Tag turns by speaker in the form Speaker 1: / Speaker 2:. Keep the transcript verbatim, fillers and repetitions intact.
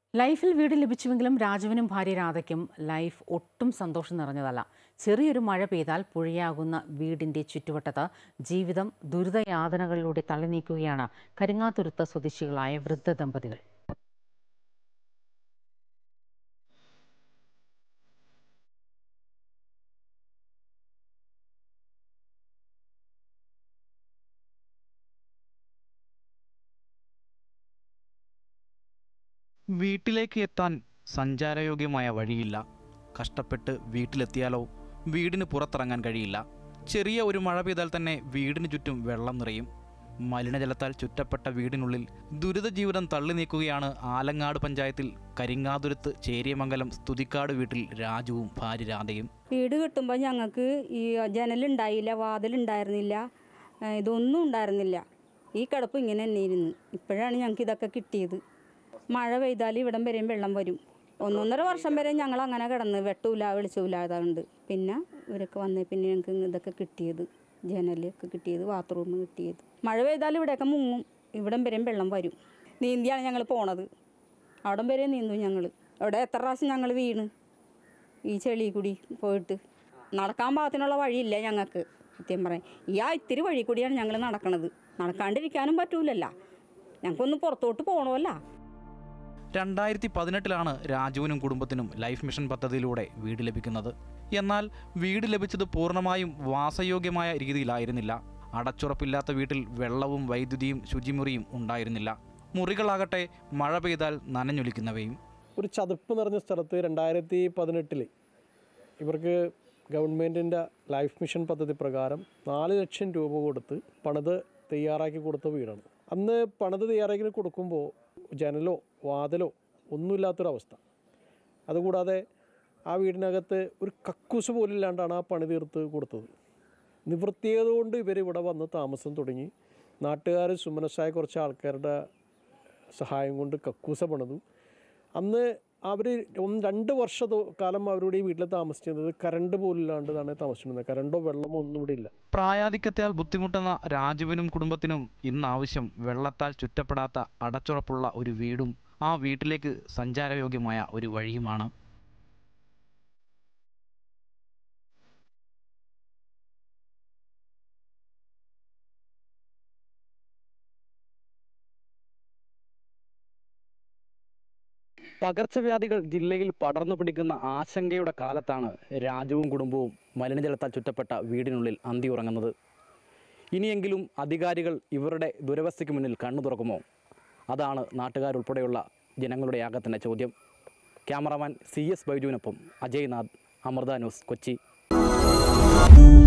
Speaker 1: ലൈഫിൽ വീട് ലഭിച്ചുവെങ്കിലും രാജുവിനും ഭാര്യ രാധയ്ക്കും ലൈഫ് ഒട്ടും സന്തോഷം നിറഞ്ഞതല്ല. ചെറിയൊരു മഴ പെയ്താൽ പുഴയാകുന്ന വീടിന്റെ ചുറ്റുവട്ടത്ത് ജീവിതം ദുരിതയാതനകളിലൂടെ തള്ളി നീക്കുകയാണ് കരിങ്ങാതുരുത്ത് സ്വദേശികളായ വൃദ്ധ ദമ്പതികൾ.
Speaker 2: വീട്ടിലേക്ക് എത്താൻ സഞ്ചാരയോഗ്യമായ വഴിയില്ല. കഷ്ടപ്പെട്ട് വീട്ടിലെത്തിയാലോ വീടിന് പുറത്തിറങ്ങാൻ കഴിയില്ല. ചെറിയ ഒരു മഴ പെയ്താൽ തന്നെ വീടിന് ചുറ്റും വെള്ളം നിറയും. മലിനജലത്താൽ ചുറ്റപ്പെട്ട വീടിനുള്ളിൽ ദുരിത ജീവിതം തള്ളി നീക്കുകയാണ് ആലങ്ങാട് പഞ്ചായത്തിൽ കരിങ്ങാതുരുത്ത് ചേരിയമംഗലം സ്തുതിക്കാട് വീട്ടിൽ രാജുവും ഭാര്യ രാധയും.
Speaker 3: വീട് കിട്ടുമ്പോൾ ഞങ്ങൾക്ക് ഈ ജനലുണ്ടായില്ല, വാതിലുണ്ടായിരുന്നില്ല, ഇതൊന്നും ഉണ്ടായിരുന്നില്ല. ഈ കിടപ്പ് ഇങ്ങനെ തന്നെ ഇരുന്ന്. ഇപ്പോഴാണ് ഞങ്ങൾക്ക് ഇതൊക്കെ കിട്ടിയത്. മഴ പെയ്താൽ ഇവിടം വരെയും വെള്ളം വരും. ഒന്നൊന്നര വർഷം വരെ ഞങ്ങൾ അങ്ങനെ കിടന്ന് വെട്ടൂല വെളിച്ചൂല അതുകൊണ്ട് പിന്നെ ഇവരൊക്കെ വന്നേ പിന്നെ ഞങ്ങൾക്ക് ഇതൊക്കെ കിട്ടിയത്. ജനലൊക്കെ കിട്ടിയത്, ബാത്റൂം കിട്ടിയത്. മഴ പെയ്താൽ ഇവിടെയൊക്കെ മുങ്ങും, ഇവിടം വരെയും വെള്ളം വരും. നീന്തിയാണ് ഞങ്ങൾ പോണത്. അവിടം വരെ നീന്തും ഞങ്ങൾ. അവിടെ എത്ര പ്രാവശ്യം ഞങ്ങൾ വീണ് ഈ ചെളി കൂടി പോയിട്ട്. നടക്കാൻ പാകത്തിനുള്ള വഴിയില്ല ഞങ്ങൾക്ക്. സത്യം പറയാം, ഈ ആ ഇത്തിരി വഴി കൂടിയാണ് ഞങ്ങൾ നടക്കണത്. നടക്കാണ്ടിരിക്കാനും പറ്റൂലല്ല, ഞങ്ങൾക്കൊന്ന് പുറത്തോട്ട് പോകണമല്ല.
Speaker 2: രണ്ടായിരത്തി പതിനെട്ടിലാണ് രാജുവിനും കുടുംബത്തിനും ലൈഫ് മിഷൻ പദ്ധതിയിലൂടെ വീട് ലഭിക്കുന്നത്. എന്നാൽ വീട് ലഭിച്ചത് പൂർണ്ണമായും വാസയോഗ്യമായ രീതിയിലായിരുന്നില്ല. അടച്ചുറപ്പില്ലാത്ത വീട്ടിൽ വെള്ളവും വൈദ്യുതിയും ശുചിമുറിയും ഉണ്ടായിരുന്നില്ല. മുറികളാകട്ടെ മഴ പെയ്താൽ നനഞ്ഞൊലിക്കുന്നവയും.
Speaker 4: ഒരു ചതുപ്പ് നിറഞ്ഞ സ്ഥലത്ത് രണ്ടായിരത്തി പതിനെട്ടിൽ ഇവർക്ക് ഗവൺമെൻറ്റിൻ്റെ ലൈഫ് മിഷൻ പദ്ധതി പ്രകാരം നാല് ലക്ഷം രൂപ കൊടുത്ത് പണിത് തയ്യാറാക്കി കൊടുത്ത വീടാണ്. അന്ന് പണിത് തയ്യാറാക്കി കൊടുക്കുമ്പോൾ ജനലോ വാതിലോ ഒന്നുമില്ലാത്തൊരവസ്ഥ. അതുകൂടാതെ ആ വീടിനകത്ത് ഒരു കക്കൂസ് പോലും ഇല്ലാണ്ടാണ് ആ പണി തീർത്ത് കൊടുത്തത്. നിവൃത്തിയതുകൊണ്ട് ഇവരിവിടെ വന്ന് താമസം തുടങ്ങി. നാട്ടുകാർ സുമനസ്സായ കുറച്ച് ആൾക്കാരുടെ സഹായം കൊണ്ട് കക്കൂസ പണിതു. അന്ന് അവർ ഒന്ന് രണ്ട് വർഷ കാലം അവരുടെ ഈ വീട്ടിൽ താമസിച്ചിരുന്നത് കറണ്ട് പോലും ഇല്ലാണ്ടാണ് താമസിച്ചിരുന്നത്. കറണ്ടോ വെള്ളമോ ഒന്നും ഇവിടെ ഇല്ല.
Speaker 2: പ്രായാധിക്യത്താൽ ബുദ്ധിമുട്ടുന്ന രാജുവിനും കുടുംബത്തിനും ഇന്നാവശ്യം വെള്ളത്താൽ ചുറ്റപ്പെടാത്ത അടച്ചുറപ്പുള്ള ഒരു വീടും ആ വീട്ടിലേക്ക് സഞ്ചാരയോഗ്യമായ ഒരു വഴിയുമാണ്. പകർച്ചവ്യാധികൾ ജില്ലയിൽ പടർന്നു പിടിക്കുന്ന ആശങ്കയുടെ കാലത്താണ് രാജുവും കുടുംബവും മലിനജലത്താൽ ചുറ്റപ്പെട്ട വീടിനുള്ളിൽ അന്തി ഉറങ്ങുന്നത്. ഇനിയെങ്കിലും അധികാരികൾ ഇവരുടെ ദുരവസ്ഥയ്ക്ക് മുന്നിൽ കണ്ണു തുറക്കുമോ? അതാണ് നാട്ടുകാരുൾപ്പെടെയുള്ള ജനങ്ങളുടെ ആകത്തിൻ്റെ ചോദ്യം. ക്യാമറാമാൻ സി എസ് ബൈജുവിനൊപ്പം അജയ് നാഥ്, അമൃത ന്യൂസ്, കൊച്ചി.